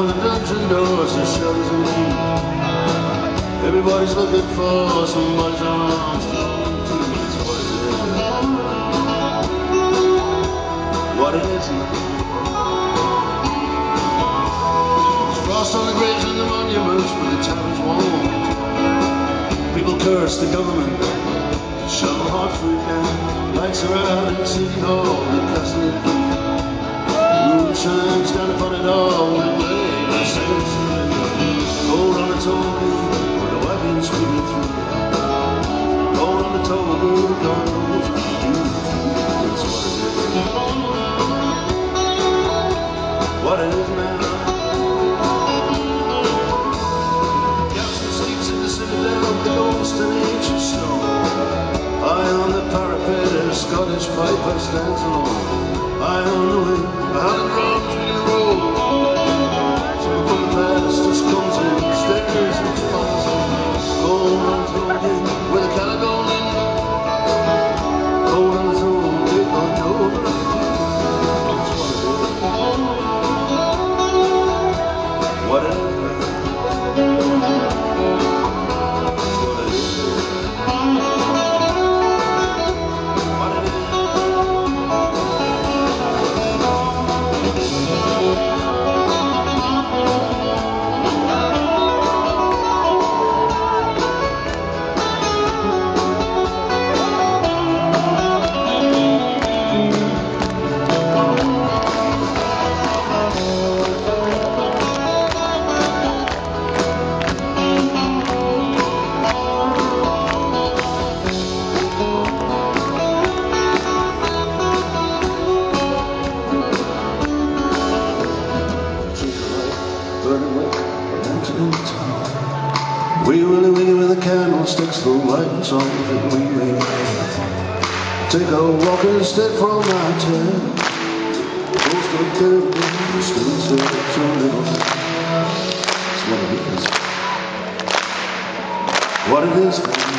Behind the dungeon doors, the shadows of me. Everybody's looking for somebody's arms to hold to. It's what it is. There's frost on the graves and the monuments, but the town is warm. People curse the government, shovel hard food now. Lights are out in City Hall, the castle is blue. Moon shines down upon it all, and lay the saints. Cold on the toll booth, where the wagon's speeding through. Cold on the toll booth, God knows what to do. That's what it is. What it is now. Captain sleeps in the citadel, the ghost and ancient snow. High on the parapet, a Scottish piper stands alone. High on the wing, a hundred drums begin to roll. Some from the past just comes in, stares and falls in. Gold runs in with a Caledonian. Gold on his own, big on gold. That's what it is. What it is. We willy willy with the candlesticks, the lights on that we made. Take a walking stick from my tail. Most of the kids still say it's a little. It's what it is. What it is.